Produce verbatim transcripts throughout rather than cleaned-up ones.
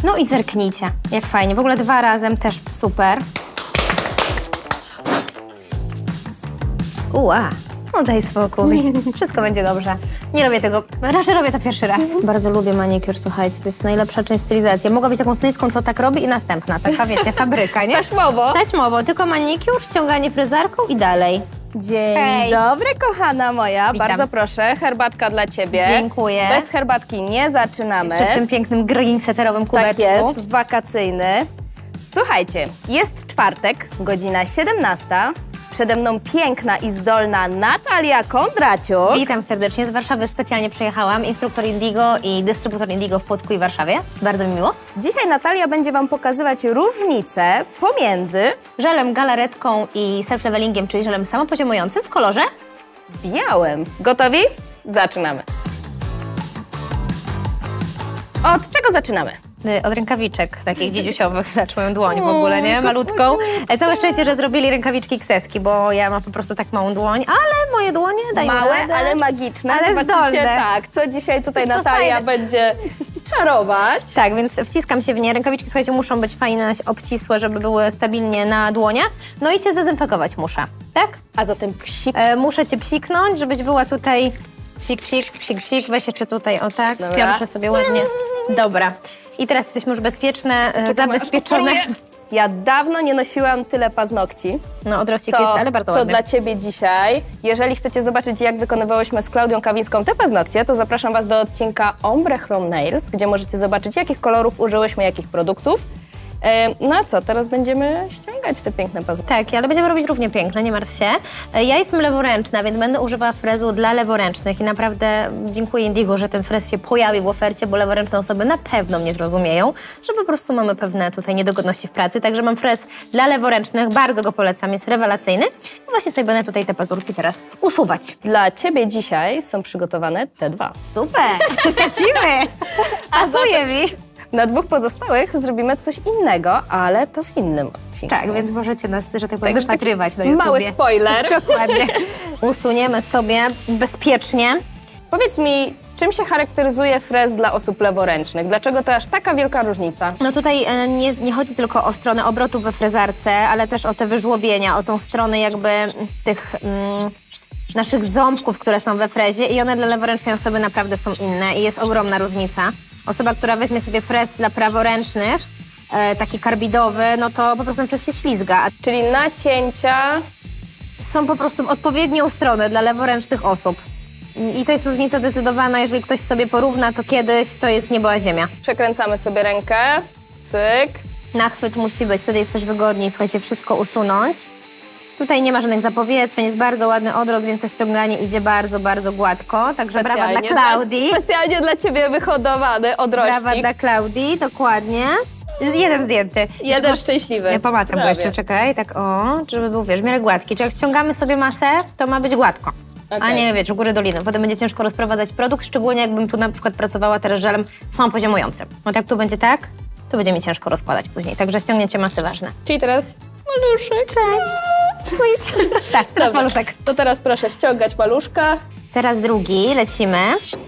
No i zerknijcie, jak fajnie. W ogóle dwa razem też super. Ua, no daj spokój. Wszystko będzie dobrze. Nie robię tego, raczej robię to pierwszy raz. Bardzo lubię manikur, słuchajcie, to jest najlepsza część stylizacji. Mogła być taką stylistką, co tak robi i następna, taka wiecie, fabryka, nie? Taśmowo. Taśmowo, tylko manikur, ściąganie fryzarką i dalej. Dzień Hej. dobry, Kochana moja, Witam. bardzo proszę, herbatka dla ciebie. Dziękuję. Bez herbatki nie zaczynamy. Jeszcze w tym pięknym green seterowym kubeczku. Tak jest, wakacyjny. Słuchajcie, jest czwartek, godzina siedemnasta. Przede mną piękna i zdolna Natalia Kondraciuk. Witam serdecznie, z Warszawy specjalnie przyjechałam. Instruktor Indigo i dystrybutor Indigo w Płocku i Warszawie. Bardzo mi miło. Dzisiaj Natalia będzie wam pokazywać różnicę pomiędzy Żelem galaretką i self-levelingiem, czyli żelem samopoziomującym w kolorze białym. Gotowi? Zaczynamy. Od czego zaczynamy? od rękawiczek takich dzidziusiowych, zacz moją dłoń w ogóle, nie? Malutką. Całe szczęście, że zrobili rękawiczki kseski, bo ja mam po prostu tak małą dłoń, ale moje dłonie dają Małe, radę. ale magiczne. Ale Zobaczycie, zdolne. tak, co dzisiaj tutaj To Natalia fajne. będzie czarować. Tak, więc wciskam się w nie. Rękawiczki, słuchajcie, muszą być fajne, obcisłe, żeby były stabilnie na dłoniach. No i cię zdezynfekować muszę, tak? A zatem psik. E, muszę cię psiknąć, żebyś była tutaj psik, psik, psik, psik. Weź jeszcze tutaj, o tak, Dobra. piorszę sobie ładnie. Dobra. I teraz jesteśmy już bezpieczne, e, Czekam, aż zabezpieczone. upoluję. Ja dawno nie nosiłam tyle paznokci. No, odrościk Co, jest, ale bardzo co ładny. dla ciebie dzisiaj. Jeżeli chcecie zobaczyć, jak wykonywałyśmy z Klaudią Kawińską te paznokcie, to zapraszam was do odcinka Ombre Chrome Nails, gdzie możecie zobaczyć, jakich kolorów użyłyśmy, jakich produktów. E, no a co, teraz będziemy ściągać te piękne paznokcie. Tak, ale będziemy robić równie piękne, nie martw się. E, Ja jestem leworęczna, więc będę używała frezu dla leworęcznych i naprawdę dziękuję Indigo, że ten frez się pojawił w ofercie, bo leworęczne osoby na pewno mnie zrozumieją, że po prostu mamy pewne tutaj niedogodności w pracy, także mam frez dla leworęcznych, bardzo go polecam, jest rewelacyjny i właśnie sobie będę tutaj te pazurki teraz usuwać. Dla ciebie dzisiaj są przygotowane te dwa. Super, lecimy! Pasuje mi! Na dwóch pozostałych zrobimy coś innego, ale to w innym odcinku. Tak, więc możecie nas, że tak powiem, Także taki wypatrywać na YouTubie. mały spoiler. Dokładnie. Usuniemy sobie bezpiecznie. Powiedz mi, czym się charakteryzuje frez dla osób leworęcznych? Dlaczego to aż taka wielka różnica? No tutaj e, nie, nie chodzi tylko o stronę obrotów we frezarce, ale też o te wyżłobienia, o tą stronę jakby tych mm, naszych ząbków, które są we frezie i one dla leworęcznej osoby naprawdę są inne i jest ogromna różnica. Osoba, która weźmie sobie frez dla praworęcznych, e, taki karbidowy, no to po prostu ten frez się ślizga. A Czyli nacięcia. są po prostu w odpowiednią stronę dla leworęcznych osób. I to jest różnica zdecydowana, jeżeli ktoś sobie porówna, to kiedyś to jest niebo a ziemia. Przekręcamy sobie rękę. Cyk. Nachwyt musi być, wtedy jest też wygodniej, słuchajcie, wszystko usunąć. Tutaj nie ma żadnych zapowietrzeń, jest bardzo ładny odrost, więc to ściąganie idzie bardzo, bardzo gładko. Także brawa dla Klaudii. Dla, specjalnie dla ciebie wyhodowany odrościk. Brawa dla Klaudii, dokładnie. Jeden zdjęty. Jeden szczęśliwy. Ja pomacam go Prawie. jeszcze, czekaj, tak o, żeby był, wiesz, w miarę gładki. Czy jak ściągamy sobie masę, to ma być gładko. A Okej. nie, wiesz, u góry doliny. Potem będzie ciężko rozprowadzać produkt, szczególnie jakbym tu na przykład pracowała teraz żelem samopoziomującym. No jak tu będzie tak, to będzie mi ciężko rozkładać później. Także ściągnięcie masy ważne. Czyli teraz maluszek. Cześć. Tak, teraz Dobrze. maluszek. To teraz proszę ściągać maluszka. Teraz drugi, lecimy.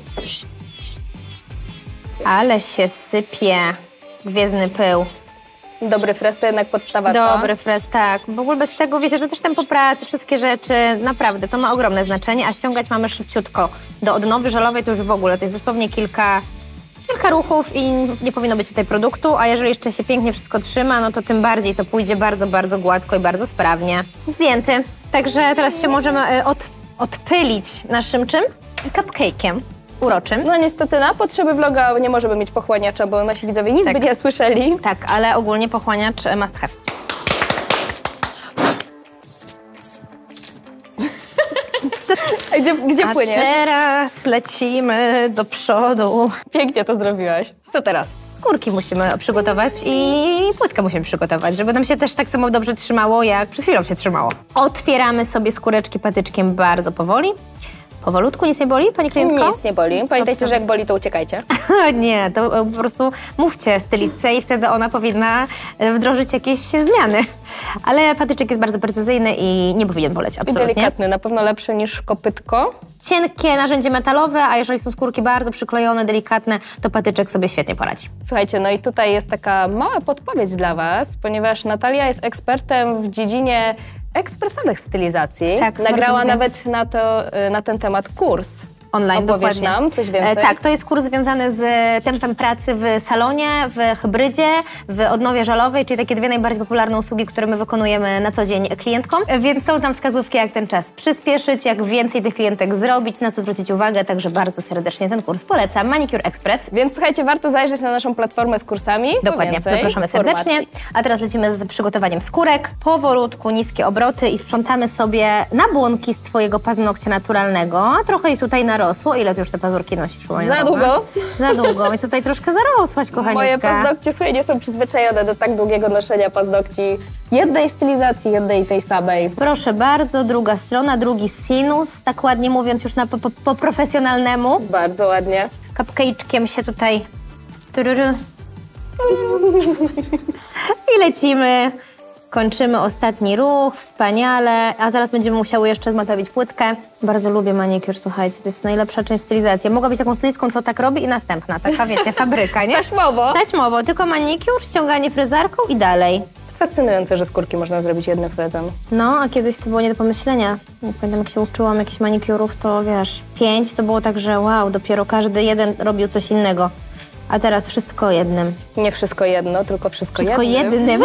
Ale się sypie gwiezdny pył. Dobry frez to jednak podstawa, co? Dobry frez, tak. W ogóle bez tego, wiecie, to też tempo pracy, wszystkie rzeczy, naprawdę, to ma ogromne znaczenie, a ściągać mamy szybciutko. Do odnowy żelowej to już w ogóle, to jest dosłownie kilka, kilka ruchów i nie powinno być tutaj produktu, a jeżeli jeszcze się pięknie wszystko trzyma, no to tym bardziej to pójdzie bardzo, bardzo gładko i bardzo sprawnie. Zdjęty. Także teraz się możemy e, od, odpylić naszym czym? Cupcake'iem uroczym. No niestety na potrzeby vloga nie możemy mieć pochłaniacza, bo nasi widzowie nic Tak. by nie słyszeli. Tak, ale ogólnie pochłaniacz e, must have. A gdzie, gdzie A płyniesz? teraz lecimy do przodu. Pięknie to zrobiłaś. Co teraz? Skórki musimy przygotować i płytkę musimy przygotować, żeby nam się też tak samo dobrze trzymało, jak przed chwilą się trzymało. Otwieramy sobie skóreczki patyczkiem bardzo powoli. Powolutku, nic nie boli, pani klientko? Nic nie boli. Pamiętajcie, że jak boli, to uciekajcie. Nie, to po prostu mówcie stylistce i wtedy ona powinna wdrożyć jakieś zmiany. Ale patyczek jest bardzo precyzyjny i nie powinien boleć, absolutnie. I delikatny, na pewno lepszy niż kopytko. Cienkie narzędzie metalowe, a jeżeli są skórki bardzo przyklejone, delikatne, to patyczek sobie świetnie poradzi. Słuchajcie, no i tutaj jest taka mała podpowiedź dla was, ponieważ Natalia jest ekspertem w dziedzinie ekspresowych stylizacji. Tak, Nagrała bardzo nawet na, to, na ten temat kurs. Online, Opowiesz dokładnie. nam coś więcej? E, tak, to jest kurs związany z tempem pracy w salonie, w hybrydzie, w odnowie żalowej, czyli takie dwie najbardziej popularne usługi, które my wykonujemy na co dzień klientkom. E, więc są tam wskazówki, jak ten czas przyspieszyć, jak więcej tych klientek zrobić, na co zwrócić uwagę, także bardzo serdecznie ten kurs polecam. Manicure Express. Więc słuchajcie, warto zajrzeć na naszą platformę z kursami. Dokładnie, więcej zapraszamy serdecznie. informacji. A teraz lecimy z przygotowaniem skórek. Powolutku, niskie obroty i sprzątamy sobie nabłonki z twojego paznokcia naturalnego. A trochę jej tutaj narosło. Ile ty już te pazurki nosisz? Za długo. Za długo, więc tutaj troszkę zarosłaś, kochaniutka. Moje paznokcie, słuchaj, nie są przyzwyczajone do tak długiego noszenia paznokci. Jednej stylizacji, jednej tej samej. Proszę bardzo, druga strona, drugi sinus, tak ładnie mówiąc już na po, po, po profesjonalnemu. Bardzo ładnie. Cupcake'kiem się tutaj... Tururu. I lecimy. Kończymy ostatni ruch, wspaniale, a zaraz będziemy musiały jeszcze zmatowić płytkę. Bardzo lubię manicure, słuchajcie, to jest najlepsza część stylizacji. Mogła być taką stylistką, co tak robi i następna, taka wiecie, fabryka, nie? Taśmowo. Taśmowo, tylko manicure, ściąganie fryzarką i dalej. Fascynujące, że skórki można zrobić jednym frezem. No, a kiedyś to było nie do pomyślenia. Jak pamiętam, jak się uczyłam jakichś manicurów, to wiesz, pięć to było tak, że wow, dopiero każdy jeden robił coś innego. A teraz wszystko jednym. Nie wszystko jedno, tylko wszystko, Wszystko jednym. jednym.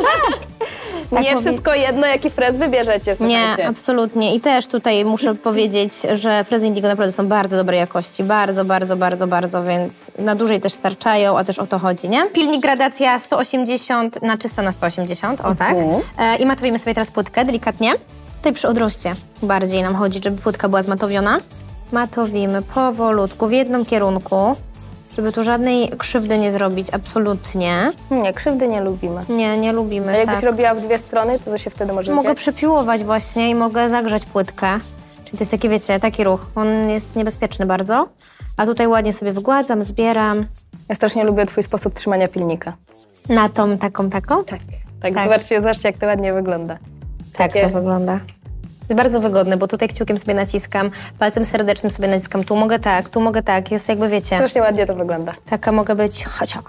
Tak nie powie- wszystko jedno, jaki frez wybierzecie, słuchajcie. Nie, absolutnie. I też tutaj muszę powiedzieć, że frezy Indigo naprawdę są bardzo dobrej jakości. Bardzo, bardzo, bardzo, bardzo, więc na dłużej też starczają, a też o to chodzi, nie? Pilnik gradacja sto osiemdziesiąt na czysto na sto osiemdziesiąt, o tak. Mhm. E, I matowimy sobie teraz płytkę delikatnie. Tutaj przy odroście bardziej nam chodzi, żeby płytka była zmatowiona. Matowimy powolutku, w jednym kierunku, żeby tu żadnej krzywdy nie zrobić, absolutnie. Nie, krzywdy nie lubimy. Nie, nie lubimy, A jakbyś tak. robiła w dwie strony, to co się wtedy może Mogę dziać? przepiłować właśnie i mogę zagrzać płytkę. Czyli to jest taki, wiecie, taki ruch. On jest niebezpieczny bardzo. A tutaj ładnie sobie wygładzam, zbieram. Ja strasznie lubię twój sposób trzymania pilnika. Na tą, taką, taką? Tak. Tak, Tak. Zobaczcie, zobaczcie, jak to ładnie wygląda. Tak Takie- to wygląda. Jest bardzo wygodne, bo tutaj kciukiem sobie naciskam, palcem serdecznym sobie naciskam. Tu mogę tak, tu mogę tak. Jest jakby, wiecie, Strasznie ładnie to wygląda. taka mogę być chociaż.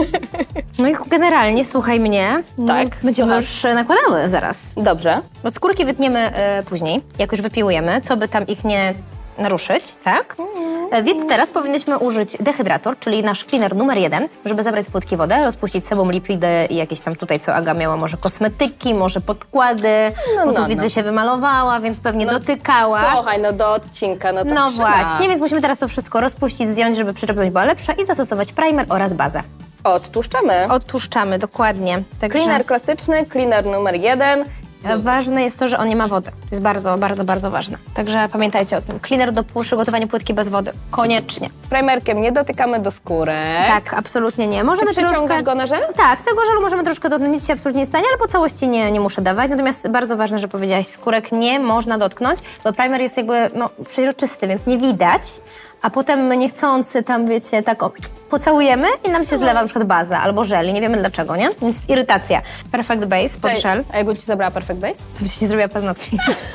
No i generalnie, słuchaj mnie. Tak, Będziemy słucham. już nakładały zaraz. Dobrze. Od skórki wytniemy e, później, jak już wypiłujemy, co by tam ich nie naruszyć, tak? E, Więc teraz powinniśmy użyć dehydrator, czyli nasz cleaner numer jeden, żeby zabrać z płytki wodę, rozpuścić sebum, lipidy i jakieś tam tutaj, co Aga miała, może kosmetyki, może podkłady, No, bo tu no, widzę no. się wymalowała, więc pewnie dotykała. Słuchaj, no do odcinka, no to No trzeba. właśnie, więc musimy teraz to wszystko rozpuścić, zdjąć, żeby przyczepność była lepsza i zastosować primer oraz bazę. Odtłuszczamy. Odtłuszczamy, dokładnie. Także Cleaner klasyczny, cleaner numer jeden. ważne jest to, że on nie ma wody. To jest bardzo, bardzo, bardzo ważne. Także pamiętajcie o tym. Cleaner do przygotowania płytki bez wody. Koniecznie. Primerkiem nie dotykamy do skórek. Tak, absolutnie nie. Możemy Czy przyciągasz troszkę... go na żel? Tak, tego żelu możemy troszkę dotknąć, nic się absolutnie nie stanie, ale po całości nie, nie muszę dawać. Natomiast bardzo ważne, że powiedziałaś, skórek nie można dotknąć, bo primer jest jakby no, przeźroczysty, więc nie widać, a potem my niechcący tam, wiecie, tak o, pocałujemy i nam się zlewa na przykład baza albo żel i nie wiemy dlaczego, nie? Więc irytacja. Perfect Base pod Ej, żel. A jakbym ci zabrała Perfect Base? To byś nie zrobiła paznokci.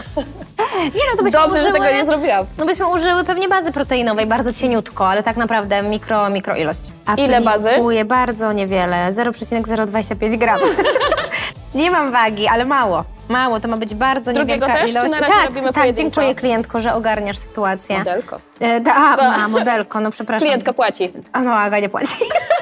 Nie no, to byśmy Dobrze, że użyły... tego nie zrobiłam. No byśmy użyły pewnie bazy proteinowej, bardzo cieniutko, ale tak naprawdę mikro, mikro ilość. Ile bazy? Aplikuję bardzo niewiele, zero przecinek zero dwadzieścia pięć gramów. Nie mam wagi, ale mało. Mało, to ma być bardzo Drugiego niewielka też, czy ilość. na razie tak, robimy tak, pojedynczo? dziękuję klientko, że ogarniasz sytuację. Modelko. E, da, a, a, modelko, no przepraszam. Klientka płaci. A no, Aga nie płaci.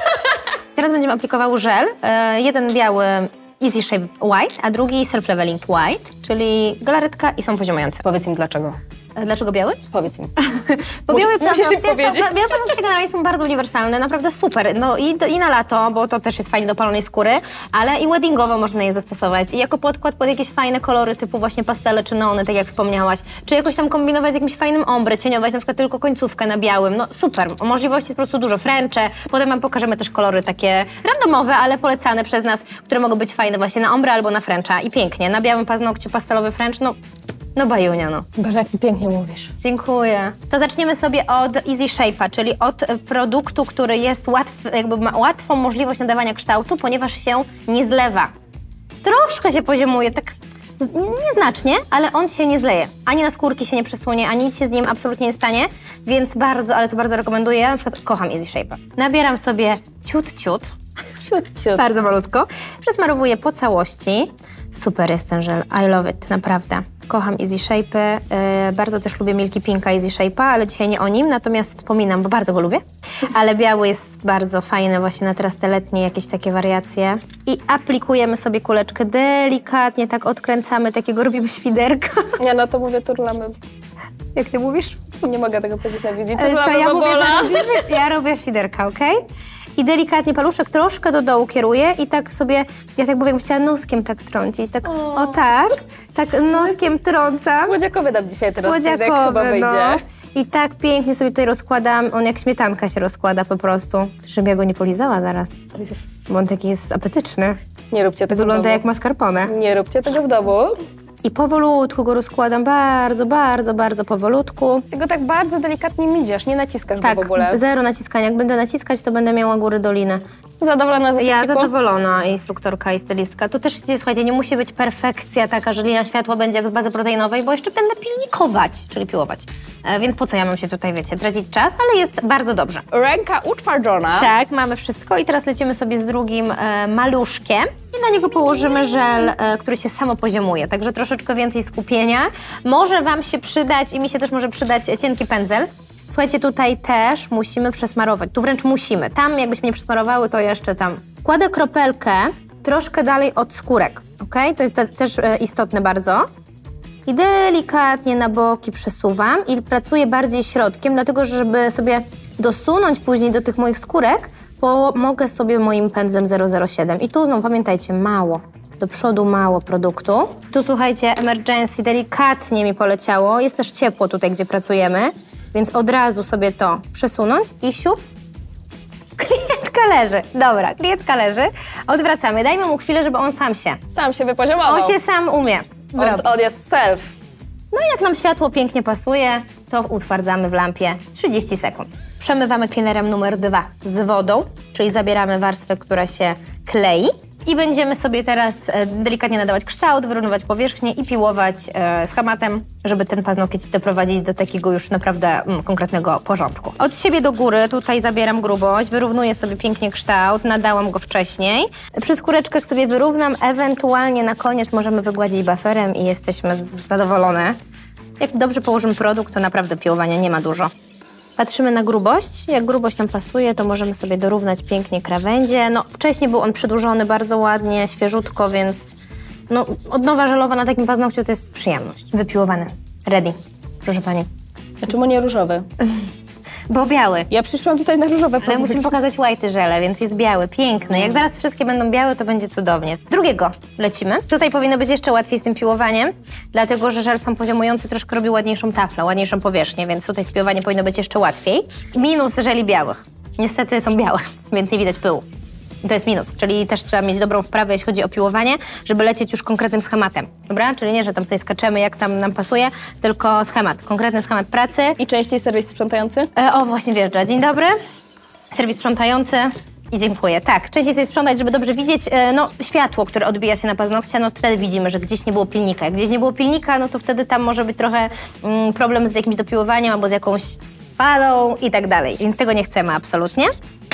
Teraz będziemy aplikowały żel. E, jeden biały Easy Shape White, a drugi Self Leveling White, czyli galaretka i są poziomujące. Powiedz im dlaczego. E, Dlaczego biały? Powiedz im. Bo Musisz- białe musisz im paznokcie są, powiedzieć. białe paznokcie generalnie są bardzo uniwersalne, naprawdę super. No i, do, i na lato, bo to też jest fajnie do palonej skóry, ale i weddingowo można je zastosować. I jako podkład pod jakieś fajne kolory typu właśnie pastele czy neony, tak jak wspomniałaś. Czy jakoś tam kombinować z jakimś fajnym ombre, cieniować na przykład tylko końcówkę na białym. No super, możliwości jest po prostu dużo. Frencze, potem wam pokażemy też kolory takie randomowe, ale polecane przez nas, które mogą być fajne właśnie na ombre albo na frencha. I pięknie, na białym paznokciu pastelowy french, no No bajunia, no. Boże, jak ty pięknie mówisz. Dziękuję. To zaczniemy sobie od Easy Shape'a, czyli od produktu, który jest łatwy, jakby ma łatwą możliwość nadawania kształtu, ponieważ się nie zlewa. Troszkę się poziomuje, tak nieznacznie, ale on się nie zleje. Ani na skórki się nie przesunie, ani nic się z nim absolutnie nie stanie, więc bardzo, ale to bardzo rekomenduję. Ja na przykład kocham Easy Shape'a. Nabieram sobie ciut, ciut. Ciut, ciut. Bardzo malutko. Przesmarowuję po całości. Super jest ten żel. I love it, naprawdę. Kocham Easy Shape'y. Yy, bardzo też lubię Milky Pinka Easy Shape'a, ale dzisiaj nie o nim, natomiast wspominam, bo bardzo go lubię. Ale biały jest bardzo fajny właśnie na teraz te letnie jakieś takie wariacje. I aplikujemy sobie kuleczkę delikatnie, tak odkręcamy, takiego robimy świderka. Ja na to mówię turlamy. Jak ty mówisz? Nie mogę tego powiedzieć na wizji. To Turlamy ja mówię, bola. że robimy, ja robię świderka, okej? Okay? I delikatnie paluszek troszkę do dołu kieruję i tak sobie, ja tak mówię, chciała noskiem tak trącić, tak o, o tak, tak noskiem trącam. Słodziakowy dam dzisiaj teraz Słodziakowy, chyba wyjdzie. No. I tak pięknie sobie tutaj rozkładam, on jak śmietanka się rozkłada po prostu. Żebym ja go nie polizała zaraz, bo on taki jest apetyczny. Nie róbcie tego Wygląda w domu. jak mascarpone. Nie róbcie tego w domu. I powolutku go rozkładam, bardzo, bardzo, bardzo powolutku. Tego tak bardzo delikatnie midziesz, nie naciskasz Tak, go w ogóle. zero naciskania. Jak będę naciskać, to będę miała góry doliny. Zadowolona z Ja efekciku? zadowolona, instruktorka i stylistka. To też, słuchajcie, nie musi być perfekcja taka, że linia światła będzie jak z bazy proteinowej, bo jeszcze będę pilnikować, czyli piłować. E, więc po co ja mam się tutaj, wiecie, tracić czas, ale jest bardzo dobrze. Ręka utwardzona. Tak, mamy wszystko i teraz lecimy sobie z drugim e, maluszkiem i na niego położymy żel, e, który się samo poziomuje, także troszeczkę więcej skupienia. Może wam się przydać i mi się też może przydać cienki pędzel. Słuchajcie, tutaj też musimy przesmarować, tu wręcz musimy. Tam jakbyśmy nie przesmarowały, to jeszcze tam. Kładę kropelkę troszkę dalej od skórek, ok? To jest te, też e, istotne bardzo. I delikatnie na boki przesuwam i pracuję bardziej środkiem, dlatego że żeby sobie dosunąć później do tych moich skórek, pomogę sobie moim pędzlem zero zero siedem. I tu znowu pamiętajcie, mało. Do przodu mało produktu. Tu słuchajcie, Emergency delikatnie mi poleciało. Jest też ciepło tutaj, gdzie pracujemy, więc od razu sobie to przesunąć i siup. Klientka leży. Dobra, klientka leży. Odwracamy. Dajmy mu chwilę, żeby on sam się... Sam się wypoziomował. On się sam umie zrobić. On, on jest self. No i jak nam światło pięknie pasuje, to utwardzamy w lampie trzydzieści sekund. Przemywamy cleanerem numer dwa z wodą, czyli zabieramy warstwę, która się klei. I będziemy sobie teraz e, delikatnie nadawać kształt, wyrównywać powierzchnię i piłować e, schematem, żeby ten paznokieć doprowadzić do takiego już naprawdę mm, konkretnego porządku. Od siebie do góry tutaj zabieram grubość, wyrównuję sobie pięknie kształt, nadałam go wcześniej. Przy skóreczkach sobie wyrównam, ewentualnie na koniec możemy wygładzić baferem i jesteśmy zadowolone. Jak dobrze położymy produkt, to naprawdę piłowania nie ma dużo. Patrzymy na grubość. Jak grubość nam pasuje, to możemy sobie dorównać pięknie krawędzie. No, wcześniej był on przedłużony bardzo ładnie, świeżutko, więc no, odnowa żelowa na takim paznokciu to jest przyjemność. Wypiłowany. Ready. Proszę pani. A czemu nie różowy? Bo biały. Ja przyszłam tutaj na różowe Ale musimy pokazać white żele, więc jest biały, piękny. Jak zaraz wszystkie będą białe, to będzie cudownie. Drugiego lecimy. Tutaj powinno być jeszcze łatwiej z tym piłowaniem, dlatego że żel sam poziomujący troszkę robi ładniejszą taflę, ładniejszą powierzchnię, więc tutaj z piłowaniem powinno być jeszcze łatwiej. Minus żeli białych. Niestety są białe, więc nie widać pyłu. I to jest minus, czyli też trzeba mieć dobrą wprawę, jeśli chodzi o piłowanie, żeby lecieć już konkretnym schematem, dobra? Czyli nie, że tam sobie skaczemy, jak tam nam pasuje, tylko schemat, konkretny schemat pracy. I częściej serwis sprzątający? E, o, właśnie wjeżdża. Dzień dobry. Serwis sprzątający. I dziękuję. Tak, częściej sobie sprzątać, żeby dobrze widzieć, e, no, światło, które odbija się na paznokcia, no wtedy widzimy, że gdzieś nie było pilnika. Jak gdzieś nie było pilnika, no to wtedy tam może być trochę mm, problem z jakimś dopiłowaniem albo z jakąś falą i tak dalej. Więc tego nie chcemy absolutnie.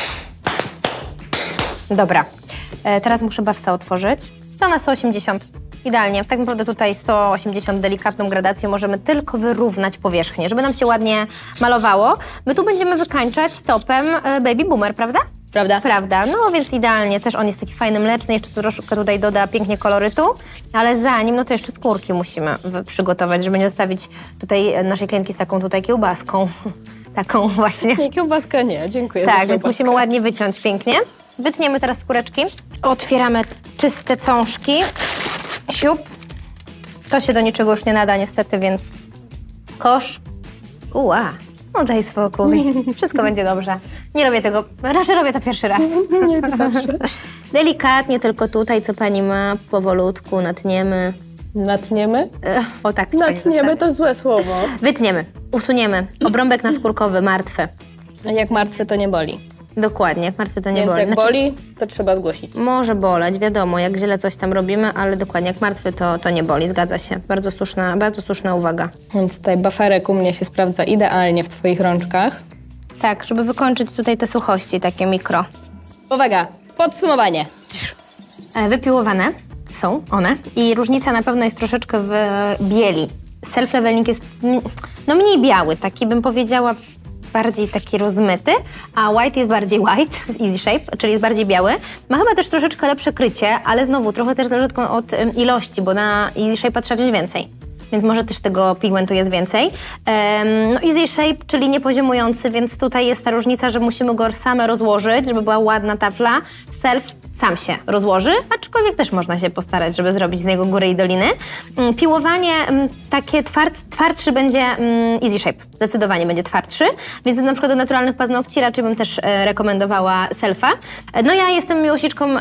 Dobra, e, teraz muszę bafsa otworzyć. sto na sto osiemdziesiąt. Idealnie. Tak naprawdę tutaj sto osiemdziesiąt delikatną gradacją możemy tylko wyrównać powierzchnię, żeby nam się ładnie malowało. My tu będziemy wykańczać topem e, Baby Boomer, prawda? Prawda? Prawda. No więc idealnie. Też on jest taki fajny, mleczny. Jeszcze troszkę tutaj doda pięknie kolorytu. Ale zanim, no to jeszcze skórki musimy przygotować, żeby nie zostawić tutaj naszej klientki z taką tutaj kiełbaską. Taką właśnie. Nie, kiełbaska nie. Dziękuję za Tak, więc kiełbaskę. musimy ładnie wyciąć pięknie. Wytniemy teraz skóreczki. Otwieramy czyste cążki. Siup. To się do niczego już nie nada niestety, więc kosz. Uła. No daj spokój. Wszystko będzie dobrze. Nie robię tego. Raczej robię to pierwszy raz. Nie patrzę. Delikatnie tylko tutaj, co pani ma, powolutku natniemy. Natniemy? E, o tak. Natniemy to złe słowo. Wytniemy, usuniemy. Obrąbek naskórkowy, martwy. A jak martwy, to nie boli. Dokładnie, jak martwy to nie Więc boli. jak Znaczy, boli, to trzeba zgłosić. może boleć, wiadomo, jak źle coś tam robimy, ale dokładnie, jak martwy to, to nie boli, zgadza się. Bardzo słuszna, bardzo słuszna uwaga. Więc tutaj baferek u mnie się sprawdza idealnie w twoich rączkach. Tak, żeby wykończyć tutaj te suchości, takie mikro. Uwaga, podsumowanie. E, Wypiłowane są one i różnica na pewno jest troszeczkę w bieli. Self-leveling jest mi- no mniej biały, taki bym powiedziała bardziej taki rozmyty, a white jest bardziej white, easy shape, czyli jest bardziej biały. Ma chyba też troszeczkę lepsze krycie, ale znowu trochę też zależy od, od ym, ilości, bo na easy shape trzeba wziąć więcej. Więc może też tego pigmentu jest więcej. Um, no easy shape, czyli niepoziomujący, więc tutaj jest ta różnica, że musimy go same rozłożyć, żeby była ładna tafla. Self sam się rozłoży, aczkolwiek też można się postarać, żeby zrobić z niego góry i doliny. Um, piłowanie um, takie tward, twardszy będzie um, easy shape, zdecydowanie będzie twardszy, więc na przykład do naturalnych paznokci raczej bym też e, rekomendowała selfa. E, no ja jestem miłośniczką um,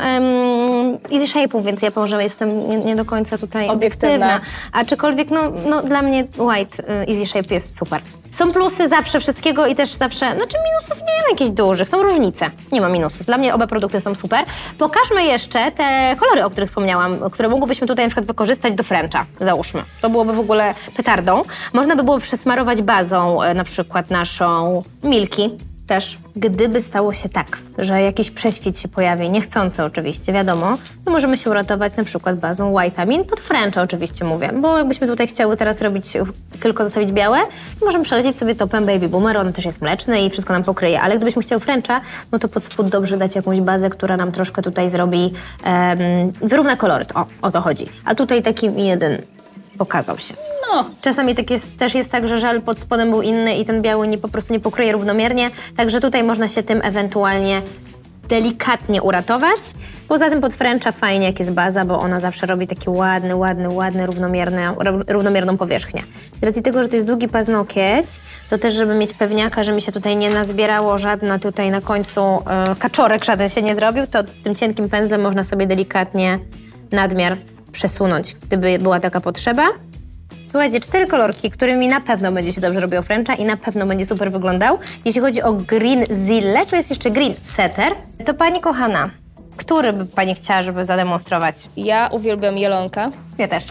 easy shape'ów, więc ja może jestem nie, nie do końca tutaj obiektywna. obiektywna. Aczkolwiek no, no dla mnie white y, easy shape jest super. Są plusy zawsze wszystkiego i też zawsze, znaczy minusów nie ma jakichś dużych, są różnice. Nie ma minusów. Dla mnie oba produkty są super. Pokażmy jeszcze te kolory, o których wspomniałam, które mogłybyśmy tutaj na przykład wykorzystać do Frencha, załóżmy. To byłoby w ogóle petardą. Można by było przesmarować bazą y, na przykład naszą Milky. Też, gdyby stało się tak, że jakiś prześwit się pojawi, niechcący oczywiście, wiadomo, to możemy się uratować na przykład bazą Whiteamin, pod Frencha oczywiście mówię, bo jakbyśmy tutaj chciały teraz robić, tylko zostawić białe, to możemy przelecieć sobie topem Baby Boomer, on też jest mleczny i wszystko nam pokryje, ale gdybyśmy chciały Frencha, no to pod spód dobrze dać jakąś bazę, która nam troszkę tutaj zrobi, um, wyrówna kolory, o, o to chodzi. A tutaj taki jeden pokazał się. No, czasami tak jest, też jest tak, że żel pod spodem był inny i ten biały nie, po prostu nie pokryje równomiernie, także tutaj można się tym ewentualnie delikatnie uratować. Poza tym pod Frencha fajnie, jak jest baza, bo ona zawsze robi taki ładny, ładny, ładny, równomierny, równomierną powierzchnię. Z racji tego, że to jest długi paznokieć, to też, żeby mieć pewniaka, że mi się tutaj nie nazbierało żadna tutaj na końcu e, kaczorek, żaden się nie zrobił, to tym cienkim pędzlem można sobie delikatnie nadmiar przesunąć, gdyby była taka potrzeba. Słuchajcie, cztery kolorki, którymi na pewno będzie się dobrze robił Frencha i na pewno będzie super wyglądał. Jeśli chodzi o Green Zille, to jest jeszcze Green Setter. To pani kochana, który by pani chciała, żeby zademonstrować? Ja uwielbiam jelonka. Ja też.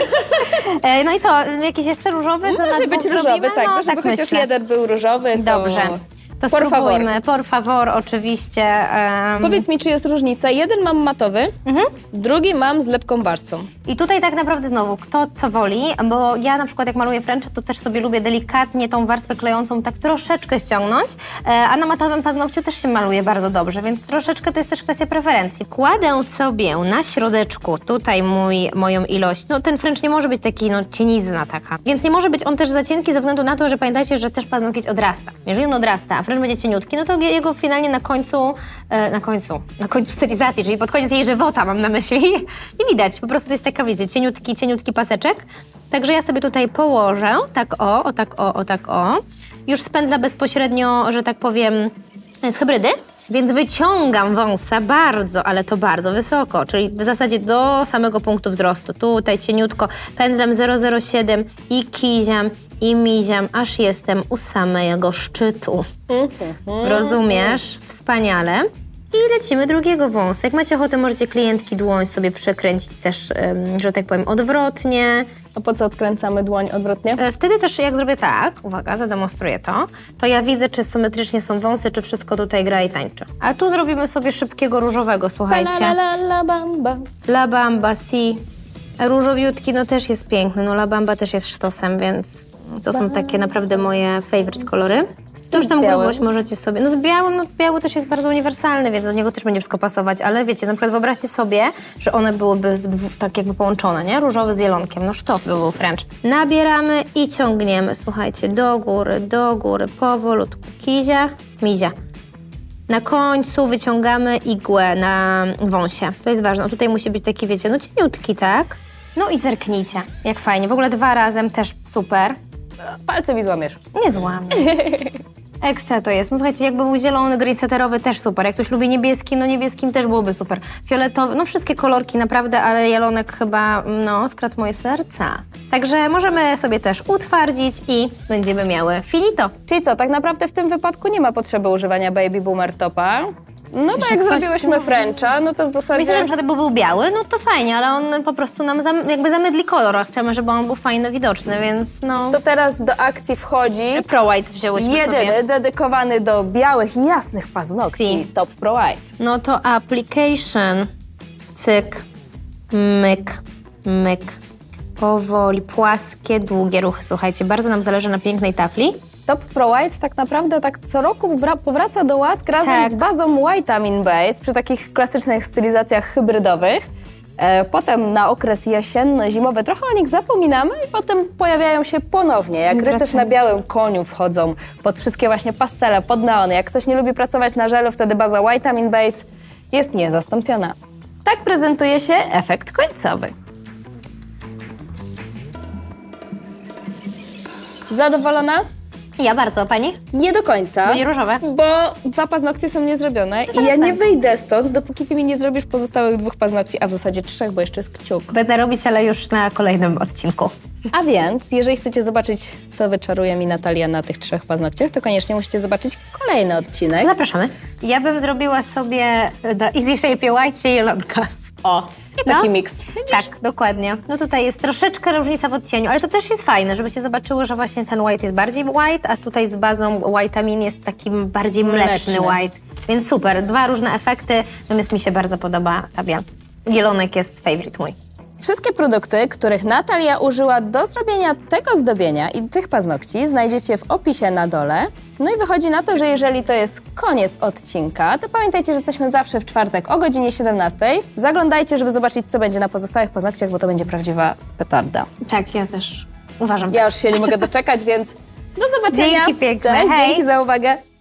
e, no i co, jakiś jeszcze różowy? Co Może być różowy, zrobimy? tak, No, żeby tak chociaż myślę. jeden był różowy, to... Dobrze. To por spróbujmy. favor. Por favor, oczywiście. Um... Powiedz mi, czy jest różnica? Jeden mam matowy, mhm. drugi mam z lepką warstwą. I tutaj tak naprawdę znowu, kto co woli, bo ja na przykład jak maluję Frencha, to też sobie lubię delikatnie tą warstwę klejącą tak troszeczkę ściągnąć, a na matowym paznokciu też się maluje bardzo dobrze, więc troszeczkę to jest też kwestia preferencji. Kładę sobie na środeczku tutaj mój, moją ilość, no ten French nie może być taki, no cienizna taka, więc nie może być on też za cienki ze względu na to, że pamiętajcie, że też paznokieć odrasta. Jeżeli on odrasta, a French będzie cieniutki, no to jego finalnie na końcu, e, na końcu, na końcu stylizacji, czyli pod koniec jej żywota mam na myśli, nie widać, po prostu to jest taka, wiecie, cieniutki, cieniutki paseczek. Także ja sobie tutaj położę, tak o, o tak o, o tak o. Już z pędzla bezpośrednio, że tak powiem, z hybrydy. Więc wyciągam wąsa bardzo, ale to bardzo wysoko, czyli w zasadzie do samego punktu wzrostu. Tutaj cieniutko pędzlem zero zero siedem i kiziam i miziam, aż jestem u samego szczytu. Rozumiesz? Wspaniale. I lecimy drugiego wąsa. Jak macie ochotę, możecie klientki dłoń sobie przekręcić też, że tak powiem, odwrotnie. A po co odkręcamy dłoń odwrotnie? Wtedy też jak zrobię tak, uwaga, zademonstruję to, to ja widzę, czy symetrycznie są wąsy, czy wszystko tutaj gra i tańczy. A tu zrobimy sobie szybkiego różowego, słuchajcie. La, la, la, la bamba. La Bamba, si. Różowiutki, no też jest piękny, no La Bamba też jest sztosem, więc to są takie naprawdę moje favorite kolory. To już tam grubość możecie sobie... No z białym, no biały też jest bardzo uniwersalny, więc do niego też będzie wszystko pasować, ale wiecie, na przykład wyobraźcie sobie, że one byłyby w dwu, tak jakby połączone, nie? Różowy z jelonkiem, no sztos by był French. Nabieramy i ciągniemy, słuchajcie, do góry, do góry, powolutku. Kizia, mizia. Na końcu wyciągamy igłę na wąsie. To jest ważne. Tutaj musi być taki, wiecie, no cieniutki, tak? No i zerknijcie, jak fajnie. W ogóle dwa razem też super. Palce mi złamiesz. Nie złamię. Ekstra to jest. No słuchajcie, jakby był zielony, green seterowy też super. Jak ktoś lubi niebieski, no niebieskim też byłoby super. Fioletowy, no wszystkie kolorki naprawdę, ale jelonek chyba, no, skradł moje serca. Także możemy sobie też utwardzić i będziemy miały finito. Czyli co, tak naprawdę w tym wypadku nie ma potrzeby używania Baby Boomer topa. No to Jeśli jak ktoś zrobiłyśmy tu- Frencha, no to w zasadzie... Myślę, że na przykład by był biały, no to fajnie, ale on po prostu nam zam, jakby zamydli kolor, a chcemy, żeby on był fajny, widoczny, więc no... To teraz do akcji wchodzi Pro White wzięłyśmy jedyny sobie. dedykowany do białych i jasnych paznokci, Si. Top Pro White. No to application. Cyk, myk, myk. Powoli, płaskie, długie ruchy. Słuchajcie, bardzo nam zależy na pięknej tafli. Top Pro White tak naprawdę tak co roku wra- powraca do łask razem Tak. z bazą Vitamin Base przy takich klasycznych stylizacjach hybrydowych. E, potem na okres jesienno-zimowy trochę o nich zapominamy i potem pojawiają się ponownie. Jak rycerz Wracają. na białym koniu wchodzą pod wszystkie właśnie pastele, pod neony. Jak ktoś nie lubi pracować na żelu, wtedy baza Vitamin Base jest niezastąpiona. Tak prezentuje się efekt końcowy. Zadowolona? Ja bardzo, a pani? Nie do końca. Będzie różowe. Bo dwa paznokcie są niezrobione i zaraz ja nie tak. wyjdę stąd, dopóki ty mi nie zrobisz pozostałych dwóch paznokci, a w zasadzie trzech, bo jeszcze jest kciuk. Będę robić, ale już na kolejnym odcinku. A więc, jeżeli chcecie zobaczyć, co wyczaruje mi Natalia na tych trzech paznokciach, to koniecznie musicie zobaczyć kolejny odcinek. Zapraszamy. Ja bym zrobiła sobie do Easy Shape White jelonka. O, i taki No. miks. Tak, dokładnie. No tutaj jest troszeczkę różnica w odcieniu, ale to też jest fajne, żebyście zobaczyły, że właśnie ten white jest bardziej white, a tutaj z bazą Vitamin jest taki bardziej mleczny, Mleczny. white. Więc super, dwa różne efekty, natomiast mi się bardzo podoba ta biel. Jelonek jest favorite mój. Wszystkie produkty, których Natalia użyła do zrobienia tego zdobienia i tych paznokci, znajdziecie w opisie na dole. No i wychodzi na to, że jeżeli to jest koniec odcinka, to pamiętajcie, że jesteśmy zawsze w czwartek o godzinie siedemnastej. Zaglądajcie, żeby zobaczyć, co będzie na pozostałych paznokciach, bo to będzie prawdziwa petarda. Tak, ja też uważam. Ja już się nie mogę doczekać, więc do zobaczenia. Dzięki piękne, Cześć, hej. dzięki za uwagę.